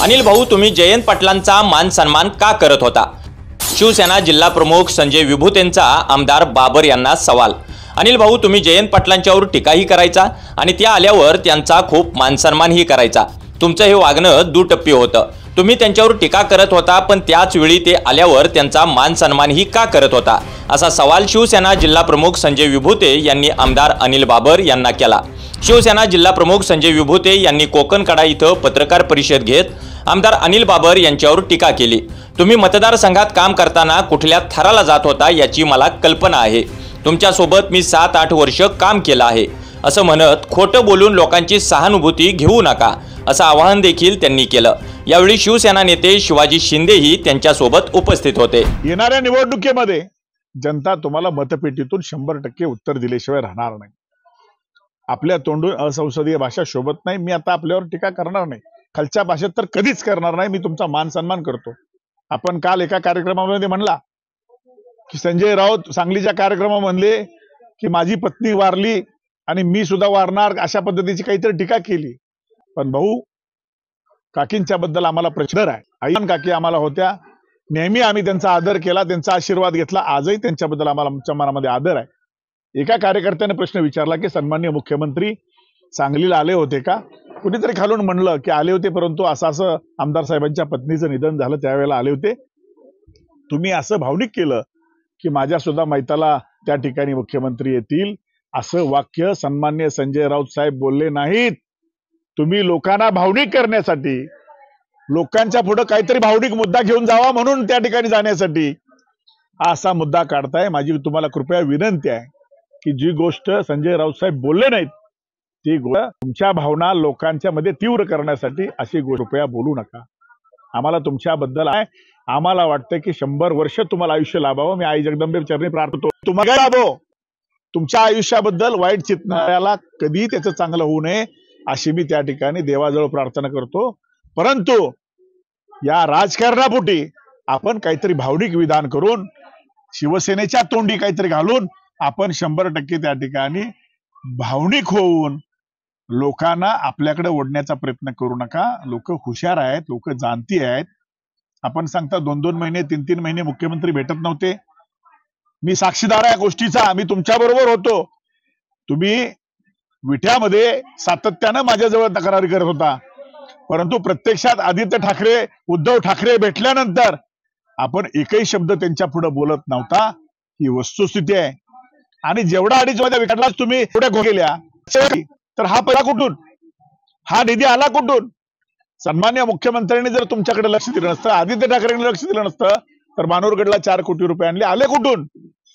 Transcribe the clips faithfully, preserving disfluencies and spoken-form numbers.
अनिल भाऊ, तुम्ही जयंत पाटलांचा मान सन्मान का करत होता? शिवसेना जिल्हा प्रमुख संजय विभूतेंचा आमदार बाबर यांना सवाल। अनिल भाऊ, तुम्ही जयंत पाटलांच्यावर टीकाही करायचा आणि त्या आल्यावर त्यांचा खूप मान सन्मानही करायचा। तुमचं हे वागणं दुटप्पी होतं। तुम्ही त्यांच्यावर टीका करत होता, पण त्याच वेळी ते आल्यावर त्यांचा मान सन्मानही का करत होता, असा सवाल शिवसेना जिल्हा प्रमुख संजय विभूते यांनी आमदार अनिल बाबर यांना केला। शिवसेना जिल्हा प्रमुख संजय विभूते यांनी कोकण कडा इथं पत्रकार परिषद घेत आमदार अनिल बाबर यांच्यावर टीका केली। तुम्ही मतदारसंघात काम करताना कुठल्या थराला जात होता याची मला कल्पना आहे। तुमच्यासोबत मी सात आठ वर्ष काम केलं आहे, असं म्हणत खोटं बोलून लोकांची सहानुभूती घेऊ नका, असं आवाहन देखील त्यांनी केलं। यावेळी शिवसेना नेते शिवाजी शिंदेही त्यांच्यासोबत उपस्थित होते। येणाऱ्या निवडणुकीमध्ये जनता तुम्हाला मतपेटीतून शंभर टक्के उत्तर दिल्याशिवाय राहणार नाही। आपल्या तोंडून असंसदीय भाषा शोभत नाही। मी आता आपल्यावर टीका करणार नाही, खालच्या भाषेत तर कधीच करणार नाही। मी तुमचा मान सन्मान करतो। आपण काल एका कार्यक्रमामध्ये म्हणला की संजय राऊत सांगलीच्या कार्यक्रमामध्ये की माझी पत्नी वारली आणि मी सुद्धा वारणार, अशा पद्धतीची काहीतरी टीका केली। पण भाऊ, काकींच्या बद्दल आम्हाला प्रश्न आहे। आई काकी आम्हाला होत्या, नेहमी आम्ही त्यांचा आदर केला, त्यांचा आशीर्वाद घेतला। आजही त्यांच्याबद्दल आम्हाला आमच्या मनामध्ये आदर आहे। एका कार्यकर्त्याने प्रश्न विचारला की सन्माननीय मुख्यमंत्री सांगलीला आले होते का? कुणीतरी खालून म्हणलं की आले होते, परंतु असं असं आमदार साहेबांच्या पत्नीचं निधन झालं त्यावेळेला आले होते। तुम्ही असं भावनिक केलं की माझ्या सुद्धा मैताला त्या ठिकाणी मुख्यमंत्री येतील, असं वाक्य सन्माननीय संजय राऊत साहेब बोलले नाहीत। तुम्ही लोकांना भावनिक करण्यासाठी, लोकांच्या पुढे काहीतरी भावनिक मुद्दा घेऊन जावा म्हणून त्या ठिकाणी जाण्यासाठी असा मुद्दा काढताय। माझी तुम्हाला कृपया विनंती आहे की जी गोष्ट संजय राऊत साहेब बोलले नाहीत ती गोष्ट तुमच्या भावना लोकांच्या मध्ये तीव्र करण्यासाठी अशी कृपया बोलू नका। आम्हाला तुमच्याबद्दल आहे, आम्हाला वाटतं की शंभर वर्ष तुम्हाला आयुष्य लाभावं। मी आई जगदंबे चरणी प्रार्थना तुम्हाला लाभो। तुमच्या आयुष्याबद्दल वाईट चिंतनाला कधी त्याचं चांगलं होऊ नये अशी मी त्या ठिकाणी देवाजवळ प्रार्थना करतो। परंतु या राजकारणापोटी आपण काहीतरी भावनिक विधान करून, शिवसेनेच्या तोंडी काहीतरी घालून आपण शंभर टक्के त्या ठिकाणी भावनिक होऊन लोकांना आपल्याकडे ओढण्याचा प्रयत्न करू नका। लोक हुशार आहेत, लोक जाणती आहेत। आपण सांगता दोन दोन महिने तीन तीन महिने मुख्यमंत्री भेटत नव्हते। मी साक्षीदार आहे गोष्टीचा, मी तुमच्या बरोबर होतो। तुम्ही विठ्यामध्ये सातत्यानं माझ्याजवळ तक्रारी करत होता, परंतु प्रत्यक्षात आदित्य ठाकरे उद्धव ठाकरे भेटल्यानंतर आपण एकही शब्द त्यांच्या पुढे बोलत नव्हता। ही वस्तुस्थिती आहे। आणि जेवढा अडीच मध्ये विकाटला तुम्ही एवढ्या घो गेल्या, तर हा पैसा कुठून, हा निधी आला कुठून? सन्मान्य मुख्यमंत्र्यांनी जर तुमच्याकडे लक्ष दिलं नसतं, आदित्य ठाकरेंनी लक्ष दिलं नसतं, तर मानूरगडला चार कोटी रुपये आणले, आले कुठून?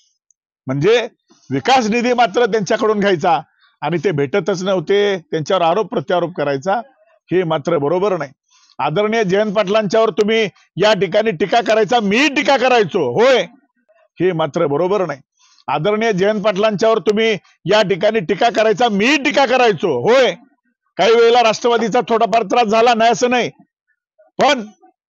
म्हणजे विकास निधी मात्र त्यांच्याकडून घ्यायचा आणि ते भेटतच नव्हते, त्यांच्यावर आरोप प्रत्यारोप करायचा, हे मात्र बरोबर नाही। आदरणीय जयंत पाटलांच्यावर तुम्ही या ठिकाणी टीका करायचा, मी टीका करायचो होय, हे मात्र बरोबर नाही। आदरणीय जयंत पाटलांच्यावर तुम्ही या ठिकाणी टीका करायचा, मी टीका करायचो होय। काही वेळेला राष्ट्रवादीचा थोडाफार त्रास झाला नाही असं नाही, पण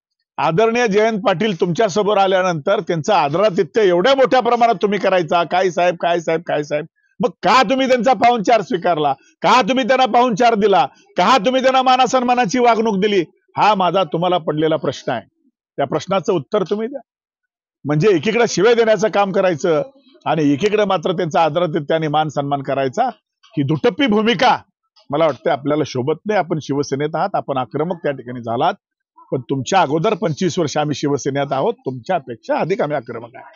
आदरणीय जयंत पाटील तुमच्या समोर आल्यानंतर त्यांचा आदरातिथ्य एवढ्या मोठ्या प्रमाणात तुम्ही करायचा, काय साहेब काय साहेब काय साहेब। मग का तुम्ही त्यांचा पाहुणचार स्वीकारला? का तुम्ही त्यांना पाहुणचार दिला? का तुम्ही त्यांना मानासन्मानाची वागणूक दिली? हा माझा तुम्हाला पडलेला प्रश्न आहे। त्या प्रश्नाचं उत्तर तुम्ही द्या। म्हणजे एकीकडे शिवे देण्याचं काम करायचं आणि एकीकडे मात्र त्यांचा आदरातिथ्य आणि मान सन्मान करायचा, ही दुटप्पी भूमिका मला वाटतं आपल्याला शोभत नाही। आपण शिवसेनेत आहात, आपण आक्रमक त्या ठिकाणी झालात, पण तुमच्या अगोदर पंचवीस वर्ष आम्ही शिवसेनेत आहोत, तुमच्यापेक्षा अधिक आम्ही आक्रमक आहे।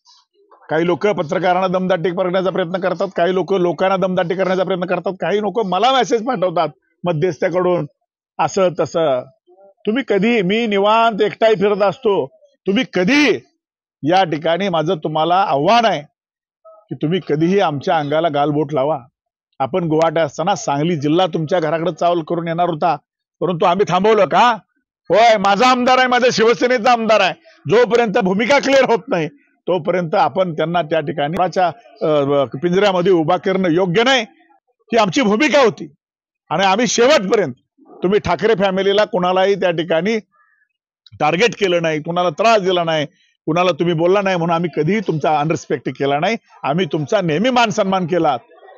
काही लोक पत्रकारांना दमदाटी करण्याचा प्रयत्न करतात, काही लोक लोकांना दमदाटी करण्याचा प्रयत्न करतात, काही लोक मला मेसेज पाठवतात मध्यस्थ्याकडून असं तसं। तुम्ही कधी, मी निवांत एकटाही फिरत असतो, तुम्ही कधी या ठिकाणी माझं तुम्हाला आव्हान आहे की तुम्ही कधीही आमच्या अंगाला गालबोट लावा। आपण गुवाहाटी असताना सांगली जिल्हा तुमच्या घराकडे चावल करून येणार होता, परंतु आम्ही थांबवलं का? होय, माझा आमदार आहे, माझ्या शिवसेनेचा आमदार आहे। जोपर्यंत भूमिका क्लिअर होत नाही तोपर्यंत आपण त्यांना त्या ठिकाणी पिंजऱ्यामध्ये उभा करणं योग्य नाही, ही आमची भूमिका होती। आणि आम्ही शेवटपर्यंत, तुम्ही ठाकरे फॅमिलीला कुणालाही त्या ठिकाणी टार्गेट केलं नाही, कुणाला त्रास दिला नाही, कुणाला तुम्ही बोलला नाही म्हणून आम्ही कधीही तुमचा अनरिस्पेक्ट केला नाही। आम्ही तुमचा नेहमी मान सन्मान केला।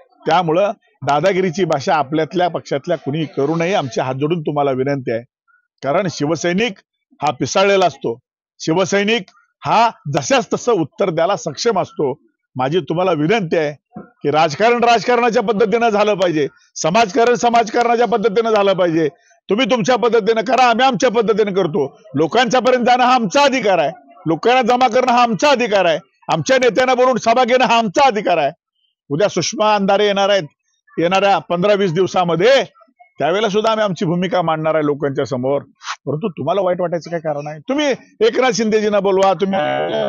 त्यामुळं दादागिरीची भाषा आपल्यातल्या पक्षातल्या कुणी करू नये, आमच्या हात जोडून तुम्हाला विनंती आहे। कारण शिवसैनिक हा पिसाळलेला असतो, शिवसैनिक हा जशाच तसं उत्तर द्यायला सक्षम असतो. माझी तुम्हाला विनंती आहे की राजकारण राजकारणाच्या पद्धतीनं झालं पाहिजे, समाजकारण समाजकारणाच्या पद्धतीनं झालं पाहिजे. तुम्ही तुमच्या पद्धतीनं करा, आम्ही आमच्या पद्धतीने करतो. लोकांच्या पर्यंत जाणं हा आमचा अधिकार आहे, लोकांना जमा करणं हा आमचा अधिकार आहे, आमच्या नेत्यांना बोलून सभा घेणं हा आमचा अधिकार आहे. उद्या सुषमा अंधारे येणार आहेत येणाऱ्या पंधरा वीस दिवसामध्ये, त्यावेळेला सुद्धा आम्ही आमची भूमिका मांडणार आहे लोकांच्या समोर. परंतु तुम्हाला वाईट वाटायचं काय कारण आहे? तुम्ही एकनाथ शिंदेजींना बोलवा, तुम्ही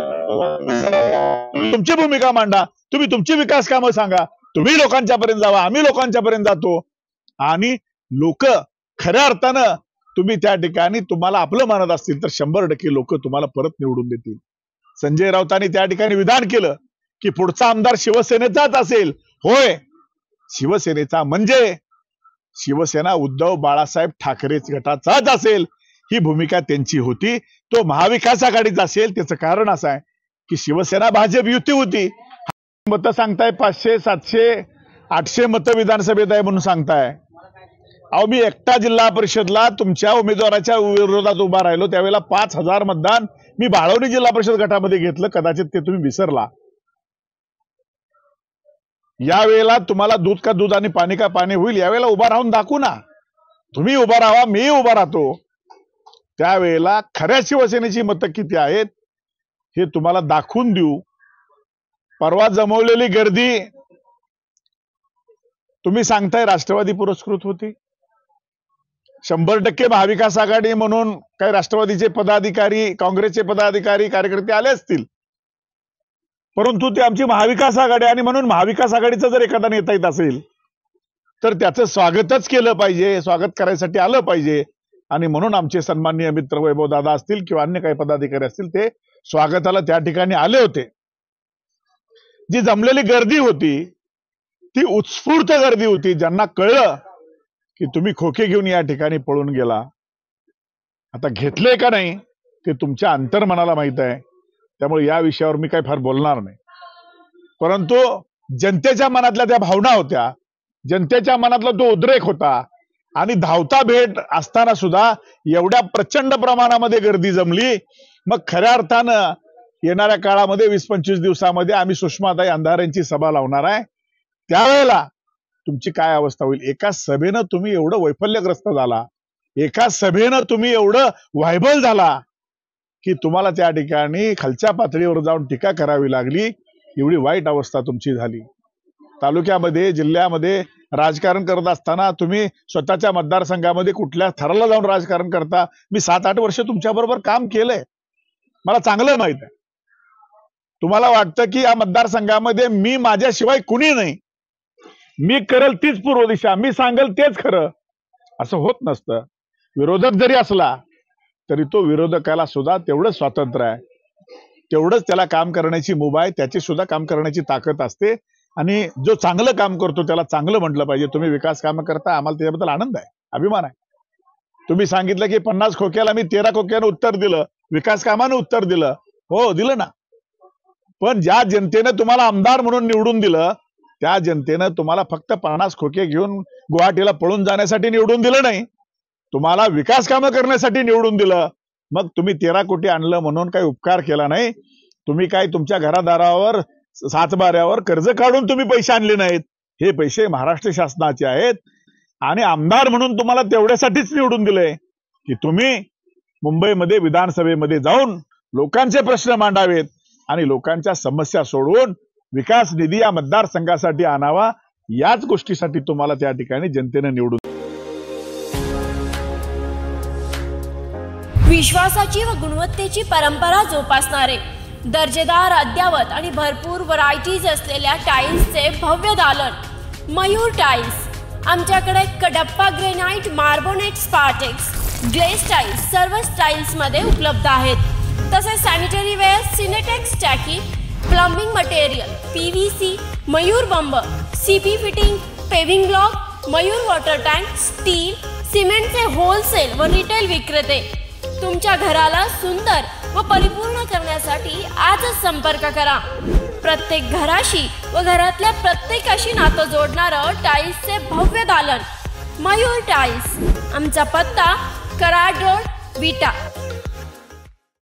तुमची भूमिका मांडा, तुम्ही तुमची विकास कामं सांगा, तुम्ही लोकांच्या पर्यंत जावा, आम्ही लोकांच्या पर्यंत जातो. आणि लोक खऱ्या अर्थानं तुम्ही त्या ठिकाणी तुम्हाला आपलं मानत असतील तर शंभर टक्के लोक तुम्हाला परत निवडून देतील. संजय राऊतांनी त्या ठिकाणी विधान केलं की पुढचा आमदार शिवसेनेचाच असेल. होय, शिवसेनेचा म्हणजे शिवसेना उद्धव बाळासाहेब ठाकरे गटाचाच असेल, ही भूमिका त्यांची होती. तो महाविकास आघाडीचा असेल. त्याचं कारण असं आहे की शिवसेना भाजप युती होती. मतं सांगताय पाचशे सातशे आठशे मतं विधानसभेत आहे म्हणून सांगताय. अहो, मी एकटा जिल्हा परिषदला तुमच्या उमेदवाराच्या विरोधात उभा राहिलो, त्यावेळेला पाच हजार मतदान मी बाळवणी जिल्हा परिषद गटामध्ये घेतलं. कदाचित ते तुम्ही विसरला. यावेळेला तुम्हाला दूध का दूध आणि पाणी का पाणी होईल. यावेळेला उभा राहून दाखवू ना. तुम्ही उभा राहा, मी उभा राहतो. त्यावेळेला खऱ्या शिवसेनेची मतं किती आहेत हे तुम्हाला दाखवून देऊ. परवा जमवलेली गर्दी तुम्ही सांगताय राष्ट्रवादी पुरस्कृत होती. शंभर टक्के महाविकास आघाडी म्हणून काही राष्ट्रवादीचे पदाधिकारी, काँग्रेसचे पदाधिकारी, कार्यकर्ते आले असतील, परंतु ते आमची महाविकास आघाडी आणि म्हणून महाविकास आघाडीचा जर एखादा नेता येत असेल तर त्याचं स्वागतच केलं पाहिजे, स्वागत करायसाठी आलं पाहिजे. आणि म्हणून आमचे सन्माननीय मित्र वैभव दादा असतील किंवा अन्य काही पदाधिकारी असतील ते स्वागताला त्या ठिकाणी आले होते. जी जमलेली गर्दी होती ती उत्स्फूर्त गर्दी होती. ज्यांना कळलं की तुम्ही खोके घेऊन या ठिकाणी पळून गेला, आता घेतले का नाही ते तुमच्या अंतर्मनाला माहित आहे. त्यामुळे या विषयावर मी काही फार बोलणार नाही. परंतु जनतेच्या मनातल्या त्या भावना होत्या, जनतेच्या मनातला तो उद्रेक होता. आणि धावता भेट असताना सुद्धा एवढ्या प्रचंड प्रमाणामध्ये गर्दी जमली. मग खऱ्या अर्थानं येणाऱ्या काळामध्ये वीस पंचवीस दिवसामध्ये आम्ही सुषमाताई अंधारेंची सभा लावणार आहे. त्यावेळेला तुमची काय अवस्था होईल. एका सभेनं तुम्ही एवढं वैफल्यग्रस्त झाला, एका सभेनं तुम्ही एवढं व्हायबल झाला की तुम्हाला त्या ठिकाणी खालच्या पातळीवर जाऊन टीका करावी लागली. एवढी वाईट अवस्था तुमची झाली. तालुक्यामध्ये, जिल्ह्यामध्ये राजकारण करत असताना तुम्ही स्वतःच्या मतदारसंघामध्ये कुठल्या थराला जाऊन राजकारण करता. मी सात आठ वर्ष तुमच्या बरोबर काम केलंय, मला चांगलं माहित आहे. तुम्हाला वाटतं की या मतदारसंघामध्ये मी माझ्याशिवाय कुणी नाही, मी करेल तीच पूर्व दिशा, मी सांगेल तेच खरं. असं होत नसतं. विरोधक जरी असला तरी तो विरोधकाला सुद्धा तेवढंच स्वातंत्र्य आहे, तेवढंच त्याला काम करण्याची मुभा आहे, त्याची सुद्धा काम करण्याची ताकद असते. आणि जो चांगलं काम करतो त्याला चांगलं म्हटलं पाहिजे. तुम्ही विकास कामं करता, आम्हाला त्याच्याबद्दल आनंद आहे, अभिमान आहे. तुम्ही सांगितलं की पन्नास खोक्याला मी तेरा खोक्यानं उत्तर दिलं, विकास कामानं उत्तर दिलं. हो, दिलं ना. पण ज्या जनतेनं तुम्हाला आमदार म्हणून निवडून दिलं त्या जनतेनं तुम्हाला फक्त पन्नास खोके घेऊन गुवाहाटीला पळून जाण्यासाठी निवडून दिलं नाही, तुम्हाला विकास कामं करण्यासाठी निवडून दिलं. मग तुम्ही तेरा कोटी आणलं म्हणून काही उपकार केला नाही. तुम्ही काय तुमच्या घरादारावर, सातबाऱ्यावर कर्ज काढून तुम्ही पैसे आणले नाहीत. हे पैसे महाराष्ट्र शासनाचे आहेत. आणि आमदार म्हणून तुम्हाला तेवढ्यासाठीच निवडून दिलंय की तुम्ही मुंबईमध्ये विधानसभेमध्ये जाऊन लोकांचे प्रश्न मांडावेत आणि लोकांच्या समस्या सोडवून विकास निधी या मतदारसंघासाठी आणावा. याच गोष्टीसाठी तुम्हाला त्या ठिकाणी जनतेने निवडून. विश्वासाची व गुणवत्तेची परंपरा जोपासणारे, दर्जेदार, अद्यावत आणि भरपूर व्हरायटीज असलेल्या टाइल्सचे भव्य दालन मयूर टाइल्स. आमच्याकडे Kadappa granite, Marbonite, Spartex, glaze tiles सर्व स्टाईल्समध्ये उपलब्ध आहेत. तसेच सॅनिटरी वेअर, सिनेटेक्स, टॅकी, plumbing material, P V C, Mayur बंब, C P fitting, paving block, Mayur water tank, steel, सिमेंटचे होलसेल व रिटेल विक्रेते. तुमच्या घराला सुंदर व परिपूर्ण करण्यासाठी आजच संपर्क करा. प्रत्येक घराशी व घरातल्या प्रत्येकाशी नातं जोडणारं टाइल्सचे भव्य दालन मयूर टाइल्स. आमचा पत्ता कराड रोड, विटा